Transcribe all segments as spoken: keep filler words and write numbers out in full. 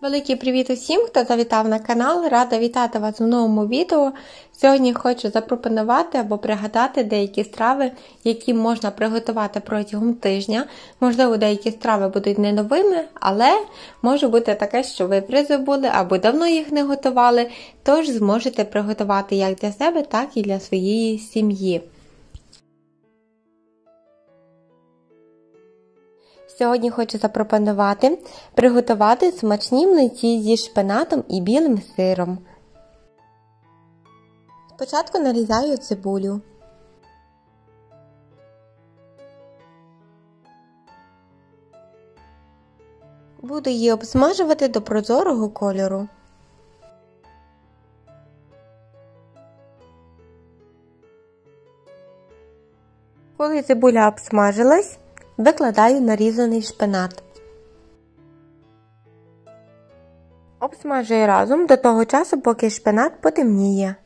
Великий привіт усім, хто завітав на канал. Рада вітати вас у новому відео. Сьогодні хочу запропонувати або пригадати деякі страви, які можна приготувати протягом тижня. Можливо, деякі страви будуть не новими, але може бути таке, що ви призабули або давно їх не готували, тож зможете приготувати як для себе, так і для своєї сім'ї. Сьогодні хочу запропонувати приготувати смачні млинці зі шпинатом і білим сиром. Спочатку нарізаю цибулю. Буду її обсмажувати до прозорого кольору. Коли цибуля обсмажилась, викладаю нарізаний шпинат. Обсмажую разом до того часу, поки шпинат потемніє.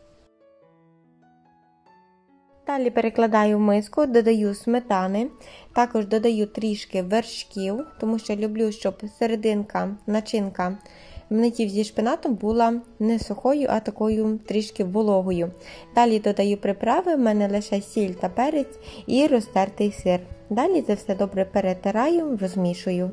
Далі перекладаю в миску, додаю сметани, також додаю трішки вершків, тому що люблю, щоб серединка, начинка млинців зі шпинатом була не сухою, а такою трішки вологою. Далі додаю приправи, в мене лише сіль та перець і розтертий сир. Далі це все добре перетираю, розмішую.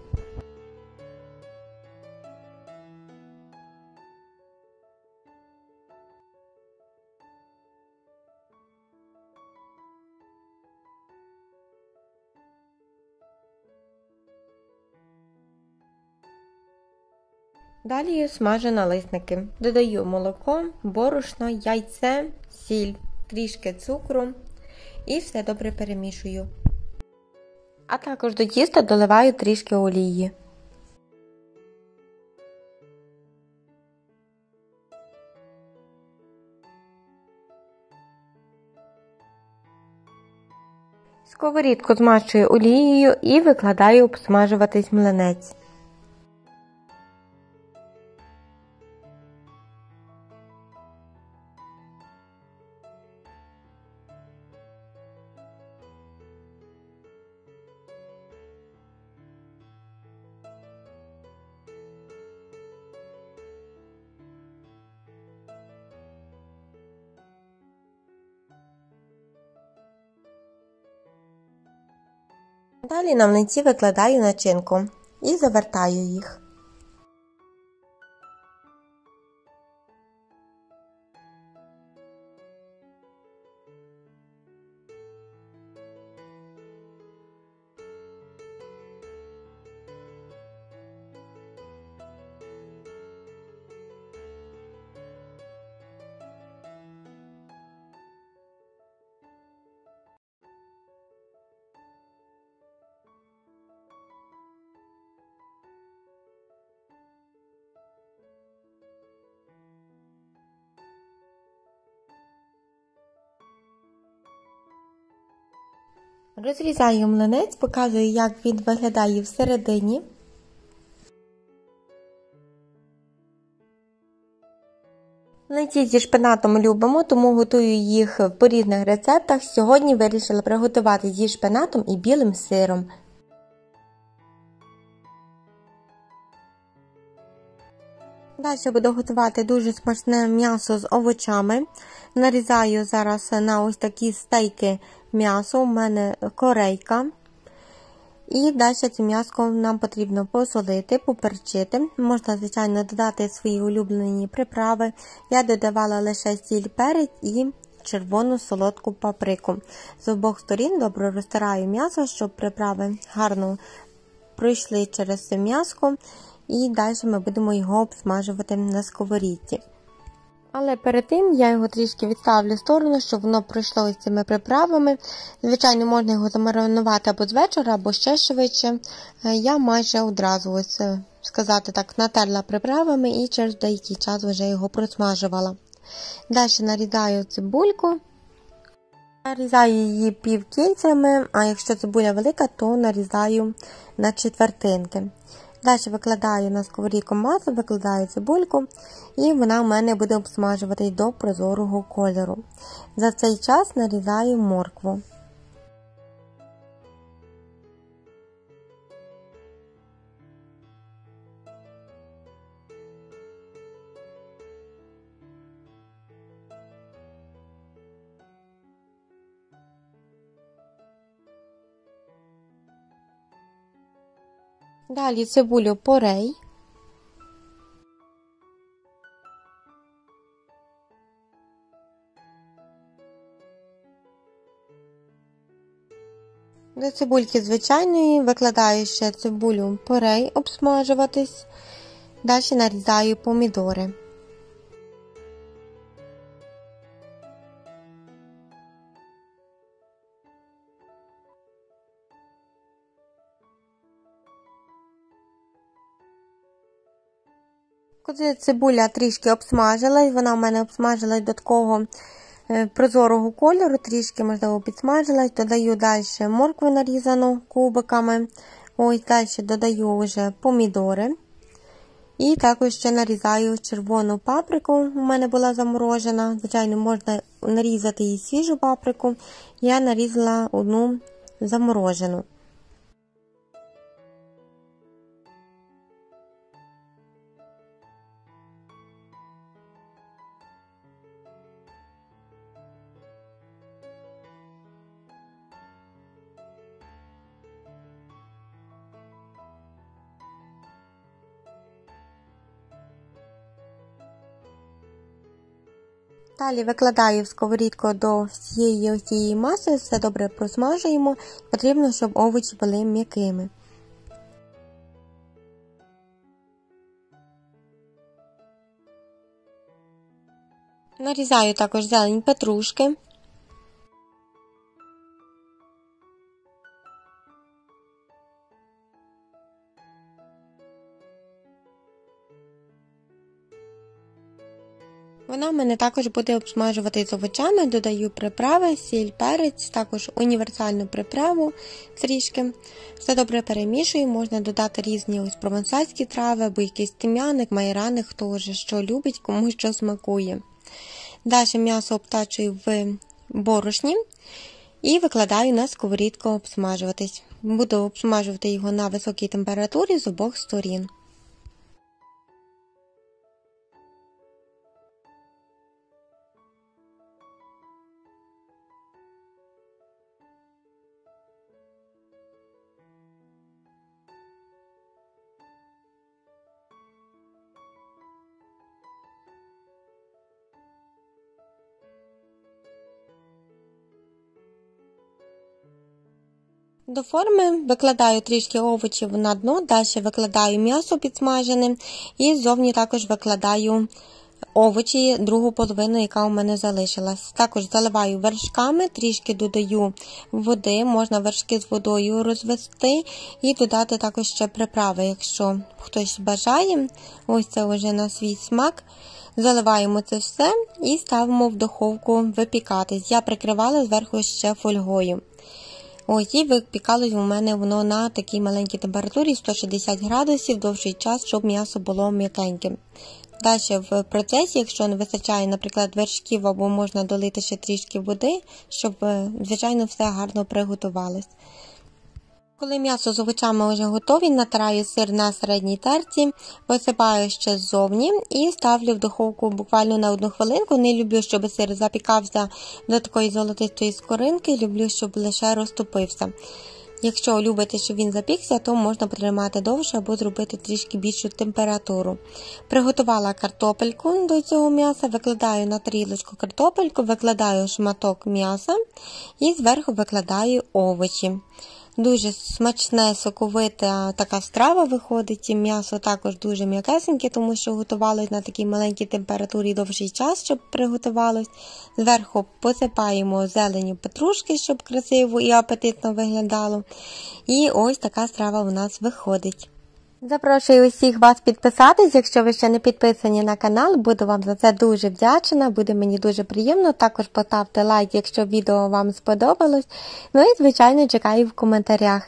Далі смажу налисники. Додаю молоко, борошно, яйце, сіль, трішки цукру і все добре перемішую. А також до тіста доливаю трішки олії. Сковорідку змащую олією і викладаю обсмажуватись млинець. Далі на млинці викладаю начинку і завертаю їх. Розрізаю млинець, показую, як він виглядає всередині. Млинці зі шпинатом любимо, тому готую їх по різних рецептах. Сьогодні вирішила приготувати зі шпинатом і білим сиром. Далі буду готувати дуже смачне м'ясо з овочами. Нарізаю зараз на ось такі стейки м'ясо, у мене корейка. І далі це м'ясо нам потрібно посолити, поперчити. Можна, звичайно, додати свої улюблені приправи. Я додавала лише сіль, перець і червону солодку паприку. З обох сторін добре розтираю м'ясо, щоб приправи гарно пройшли через це м'ясо. І далі ми будемо його обсмажувати на сковорідці. Але перед тим я його трішки відставлю в сторону, щоб воно пройшло із цими приправами. Звичайно, можна його замаринувати або з вечора, або ще швидше. Я майже одразу, ось, сказати так, натерла приправами і через деякий час вже його просмажувала. Далі нарізаю цибульку. Нарізаю її півкільцями, а якщо цибуля велика, то нарізаю на четвертинки. Далі викладаю на сковорідку масло, викладаю цибульку і вона в мене буде обсмажуватись до прозорого кольору. За цей час нарізаю моркву. Далі цибулю порей. До цибульки звичайної викладаю ще цибулю порей обсмажуватись. Далі нарізаю помідори. Коли цибуля трішки обсмажилась, вона в мене обсмажилась до такого прозорого кольору, трішки, можливо, підсмажилась, додаю далі моркву нарізану кубиками, ось далі додаю вже помідори. І також ще нарізаю червону паприку, у мене була заморожена, звичайно, можна нарізати і свіжу паприку, я нарізала одну заморожену. Далі викладаю в сковорідку до всієї цієї маси, все добре просмажуємо, потрібно, щоб овочі були м'якими. Нарізаю також зелень петрушки. Вона в мене також буде обсмажувати з овочами, додаю приправи, сіль, перець, також універсальну приправу трішки. Все добре перемішую, можна додати різні ось провансальські трави, або якийсь тим'яник, майораник, хто вже що любить, кому що смакує. Далі м'ясо обтачую в борошні і викладаю на сковорідку обсмажуватись. Буду обсмажувати його на високій температурі з обох сторін. До форми викладаю трішки овочів на дно, далі викладаю м'ясо підсмажене і ззовні також викладаю овочі, другу половину, яка у мене залишилась. Також заливаю вершками, трішки додаю води, можна вершки з водою розвести і додати також ще приправи, якщо хтось бажає. Ось це вже на свій смак. Заливаємо це все і ставимо в духовку випікатись. Я прикривала зверху ще фольгою. Ось, і випікалось у мене воно на такій маленькій температурі сто шістдесят градусів довший час, щоб м'ясо було м'якеньким. Далі в процесі, якщо не вистачає, наприклад, вершків, або можна долити ще трішки води, щоб, звичайно, все гарно приготувалось. Коли м'ясо з овочами вже готові, натираю сир на середній терці, висипаю ще ззовні і ставлю в духовку буквально на одну хвилинку. Не люблю, щоб сир запікався до такої золотистої скоринки, люблю, щоб лише розтопився. Якщо любите, щоб він запікся, то можна потримати довше або зробити трішки більшу температуру. Приготувала картопельку до цього м'яса, викладаю на тарілочку картопельку, викладаю шматок м'яса і зверху викладаю овочі. Дуже смачне, соковита така страва виходить, м'ясо також дуже м'якесеньке, тому що готувалось на такій маленькій температурі довший час, щоб приготувалось. Зверху посипаємо зеленю петрушки, щоб красиво і апетитно виглядало. І ось така страва у нас виходить. Запрошую усіх вас підписатись, якщо ви ще не підписані на канал, буду вам за це дуже вдячна, буде мені дуже приємно. Також поставте лайк, якщо відео вам сподобалось. Ну і, звичайно, чекаю в коментарях.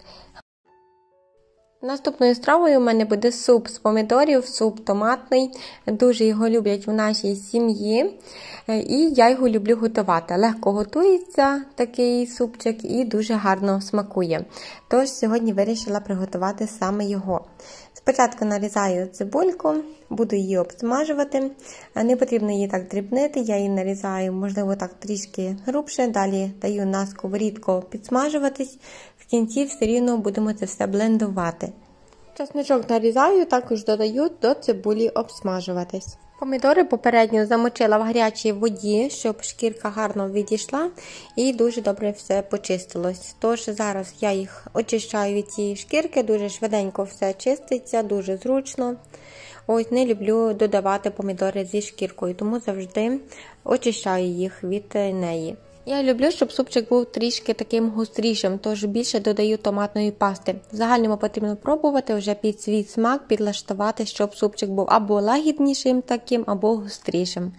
Наступною стравою у мене буде суп з помідорів, суп томатний. Дуже його люблять в нашій сім'ї і я його люблю готувати. Легко готується такий супчик і дуже гарно смакує. Тож сьогодні вирішила приготувати саме його. Спочатку нарізаю цибульку, буду її обсмажувати. Не потрібно її так дрібнити, я її нарізаю, можливо, так трішки грубше. Далі даю на сковорідку підсмажуватись. В кінці все рівно будемо це все блендувати. Чесничок нарізаю, також додаю до цибулі обсмажуватись. Помідори попередньо замочила в гарячій воді, щоб шкірка гарно відійшла і дуже добре все почистилось. Тож зараз я їх очищаю від цієї шкірки, дуже швиденько все чиститься, дуже зручно. Ось не люблю додавати помідори зі шкіркою, тому завжди очищаю їх від неї. Я люблю, щоб супчик був трішки таким густрішим, тож більше додаю томатної пасти. В загальному потрібно пробувати вже під свій смак підлаштувати, щоб супчик був або лагіднішим таким, або густрішим.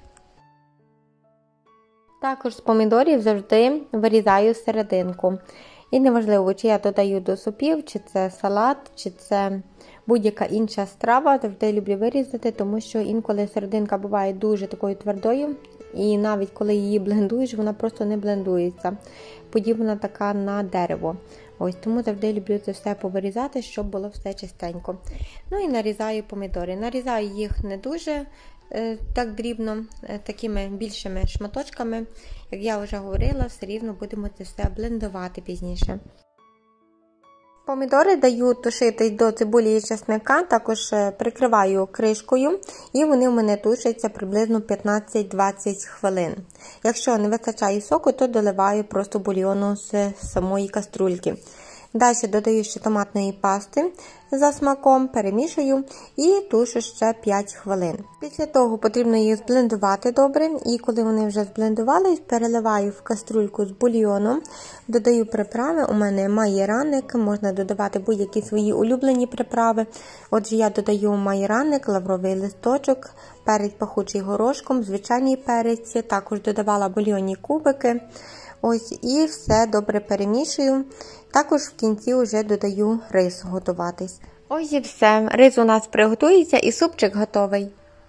Також з помідорів завжди вирізаю серединку. І неважливо, чи я додаю до супів, чи це салат, чи це будь-яка інша страва, завжди люблю вирізати, тому що інколи серединка буває дуже такою твердою. І навіть коли її блендуєш, вона просто не блендується. Подібна така на дерево. Ось тому завжди люблю це все повирізати, щоб було все чистенько. Ну і нарізаю помідори. Нарізаю їх не дуже е, так дрібно, е, такими більшими шматочками. Як я вже говорила, все рівно будемо це все блендувати пізніше. Помідори даю тушитись до цибулі і чесника, також прикриваю кришкою, і вони в мене тушаться приблизно п'ятнадцять-двадцять хвилин. Якщо не вистачає соку, то доливаю просто бульйону з самої каструльки. Далі додаю ще томатної пасти за смаком, перемішую і тушу ще п'ять хвилин. Після того потрібно їх зблендувати добре, і коли вони вже зблендувались, переливаю в каструльку з бульйоном, додаю приправи, у мене майораник, можна додавати будь-які свої улюблені приправи. Отже, я додаю майораник, лавровий листочок, перець пахучий горошком, звичайний перець, також додавала бульйонні кубики. Ось і все добре перемішую. Також в кінці вже додаю рис готуватись. Ось і все. Рис у нас приготується і супчик готовий.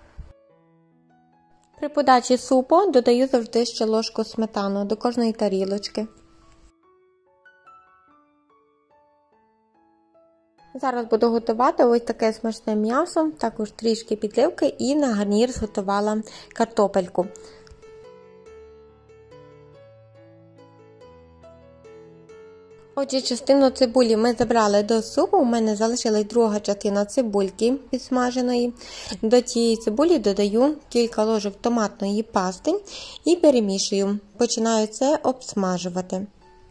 При подачі супу додаю завжди ще ложку сметану до кожної тарілочки. Зараз буду готувати ось таке смачне м'ясо, також трішки підливки і на гарнір зготувала картопельку. Отже, частину цибулі ми забрали до супу, у мене залишилась друга частина цибульки підсмаженої. До цієї цибулі додаю кілька ложок томатної пасти і перемішую. Починаю це обсмажувати.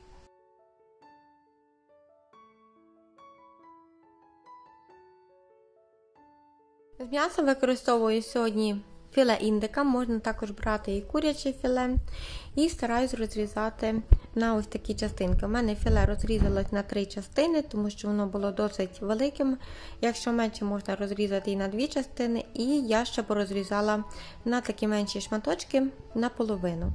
З м'яса використовую сьогодні філе індика, можна також брати і куряче філе. І стараюсь розрізати на ось такі частинки. У мене філе розрізалось на три частини, тому що воно було досить великим. Якщо менше, можна розрізати і на дві частини. І я ще порозрізала на такі менші шматочки наполовину.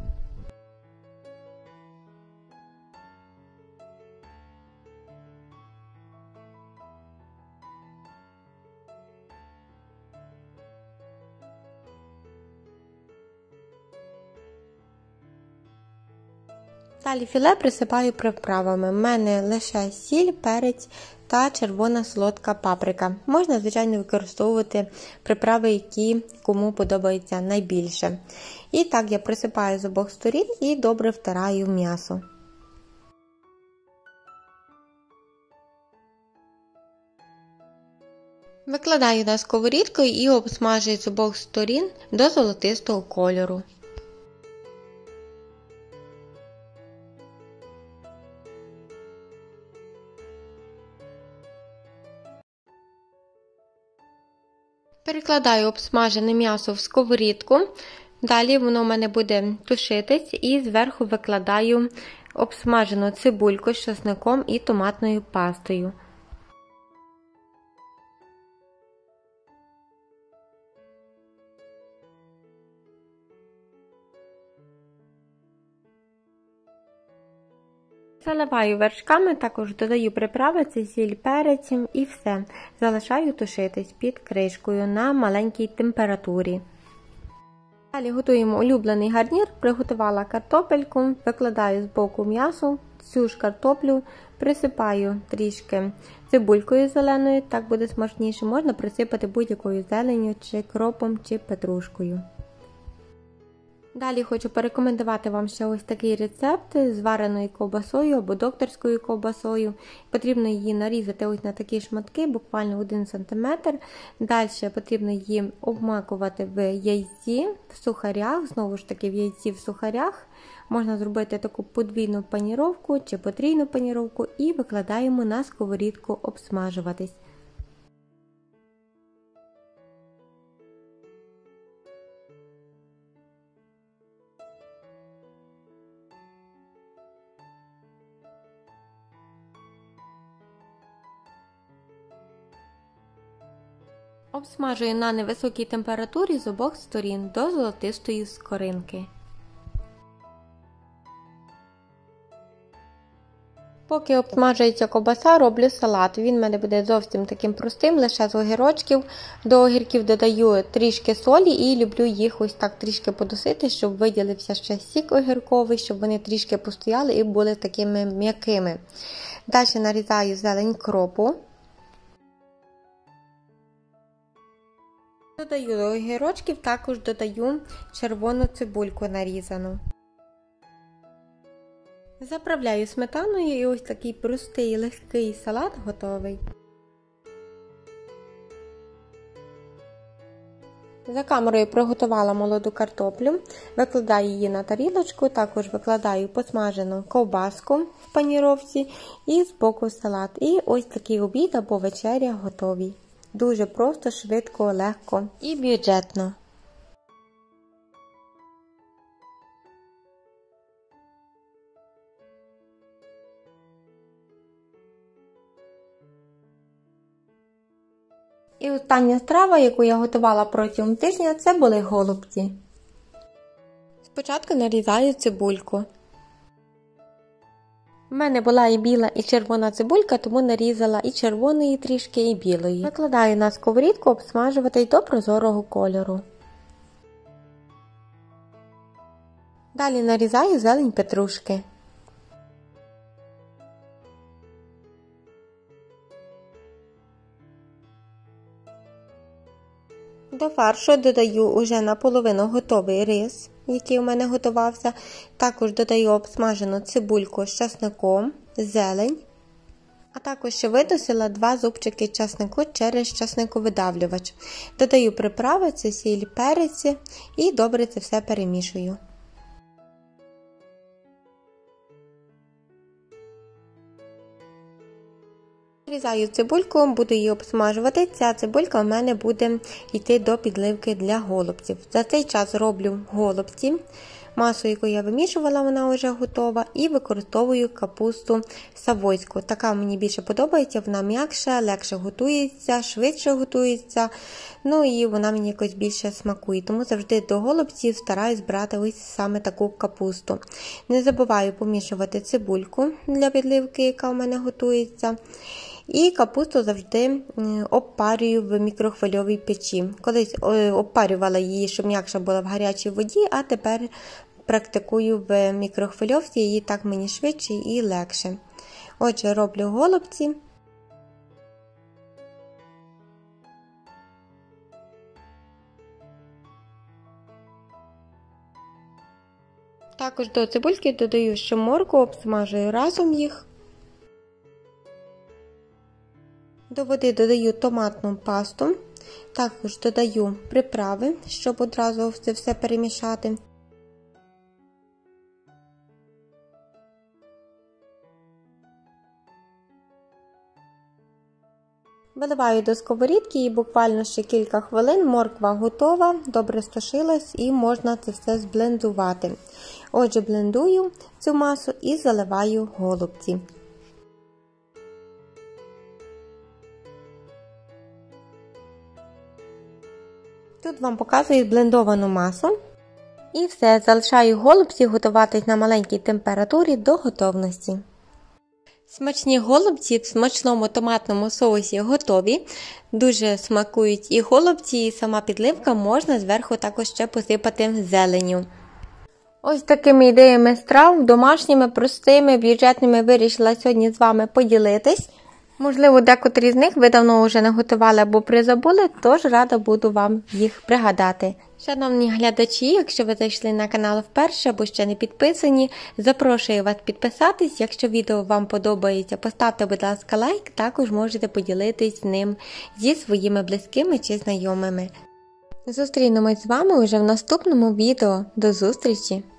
Далі філе присипаю приправами. У мене лише сіль, перець та червона солодка паприка. Можна, звичайно, використовувати приправи, які кому подобаються найбільше. І так я присипаю з обох сторін і добре втираю в м'ясо. Викладаю на сковорідку і обсмажую з обох сторін до золотистого кольору. Перекладаю обсмажене м'ясо в сковорідку, далі воно у мене буде тушитись і зверху викладаю обсмажену цибульку з часником і томатною пастою. Заливаю вершками, також додаю приправи, це сіль, перець і все. Залишаю тушитись під кришкою на маленькій температурі. Далі готуємо улюблений гарнір. Приготувала картопельку, викладаю з боку м'ясо, цю ж картоплю присипаю трішки цибулькою зеленою, так буде смачніше. Можна присипати будь-якою зеленню, чи кропом, чи петрушкою. Далі хочу порекомендувати вам ще ось такий рецепт з вареною ковбасою або докторською ковбасою. Потрібно її нарізати ось на такі шматки, буквально один сантиметр. Далі потрібно її обмакувати в яйці, в сухарях, знову ж таки в яйці в сухарях. Можна зробити таку подвійну паніровку чи потрійну паніровку і викладаємо на сковорідку обсмажуватись. Обсмажую на невисокій температурі з обох сторін до золотистої скоринки. Поки обсмажується ковбаса, роблю салат. Він в мене буде зовсім таким простим, лише з огірочків. До огірків додаю трішки солі і люблю їх ось так трішки подусити, щоб виділився ще сік огірковий, щоб вони трішки постояли і були такими м'якими. Далі нарізаю зелень кропу. Додаю до огірочків, також додаю червону цибульку нарізану. Заправляю сметаною і ось такий простий, легкий салат готовий. За камерою приготувала молоду картоплю, викладаю її на тарілочку, також викладаю посмажену ковбаску в паніровці і збоку салат. І ось такий обід або вечеря готові. Дуже просто, швидко, легко і бюджетно. І остання страва, яку я готувала протягом тижня, це були голубці. Спочатку нарізаю цибульку. У мене була і біла, і червона цибулька, тому нарізала і червоної трішки, і білої. Викладаю на сковорідку обсмажувати до прозорого кольору. Далі нарізаю зелень петрушки. До фаршу додаю уже наполовину готовий рис, який у мене готувався. Також додаю обсмажену цибульку з часником, зелень. А також ще видусила два зубчики часнику через часниковидавлювач. Додаю приправи, це сіль, перець і добре це все перемішую. Нарізаю цибульку, буду її обсмажувати. Ця цибулька в мене буде йти до підливки для голубців. За цей час роблю голубці. Масу, яку я вимішувала, вона вже готова. І використовую капусту савойську. Така мені більше подобається, вона м'якша, легше готується, швидше готується. Ну і вона мені якось більше смакує. Тому завжди до голубців стараюсь брати ось саме таку капусту. Не забуваю помішувати цибульку для підливки, яка у мене готується. І капусту завжди обпарюю в мікрохвильовій печі. Колись обпарювала її, щоб м'якша була в гарячій воді, а тепер практикую в мікрохвильовці, її так мені швидше і легше. Отже, роблю голубці. Також до цибульки додаю ще моркву, обсмажую разом їх. До води додаю томатну пасту, також додаю приправи, щоб одразу це все перемішати. Виливаю до сковорідки і буквально ще кілька хвилин морква готова, добре стошилась і можна це все зблендувати. Отже, блендую цю масу і заливаю голубці. Тут вам показую блендовану масу. І все, залишаю голубці готуватись на маленькій температурі до готовності. Смачні голубці в смачному томатному соусі готові. Дуже смакують і голубці, і сама підливка, можна зверху також ще посипати зеленню. Ось такими ідеями страв, домашніми, простими, бюджетними вирішила сьогодні з вами поділитись. Можливо, декотрі з них ви давно вже не готували або призабули, тож рада буду вам їх пригадати. Шановні глядачі, якщо ви зайшли на канал вперше або ще не підписані, запрошую вас підписатись. Якщо відео вам подобається, поставте, будь ласка, лайк, також можете поділитись ним зі своїми близькими чи знайомими. Зустрінемось з вами вже в наступному відео. До зустрічі!